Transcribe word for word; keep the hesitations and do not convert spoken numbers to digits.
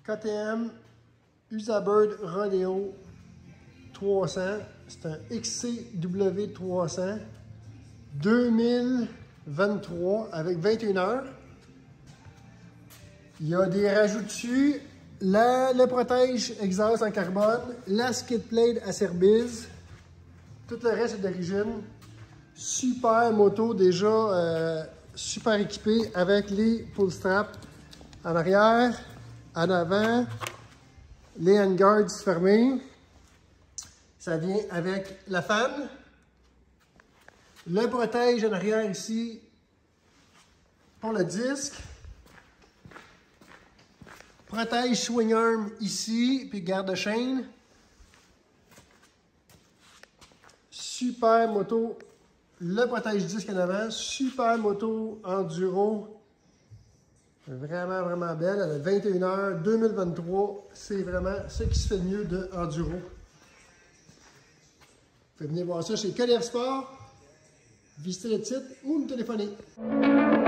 K T M Usabird Rodeo trois cents. C'est un X C W trois cents deux mille vingt-trois avec vingt et une heures. Il y a des rajouts dessus. La, le protège exhaust en carbone, la skid plate à Cerbise. Tout le reste est d'origine. Super moto déjà euh, super équipée avec les pull straps en arrière, en avant, les handguards fermés. Ça vient avec la fan. Le protège en arrière ici pour le disque. Protège swing arm ici, puis garde-chaîne. Super moto. Le protège disque en avant. Super moto enduro. Vraiment, vraiment belle. Elle a vingt et une heures, deux mille vingt-trois. C'est vraiment ce qui se fait de mieux de enduro. Vous pouvez venir voir ça chez Collier Sport. Visitez le site ou nous téléphoner.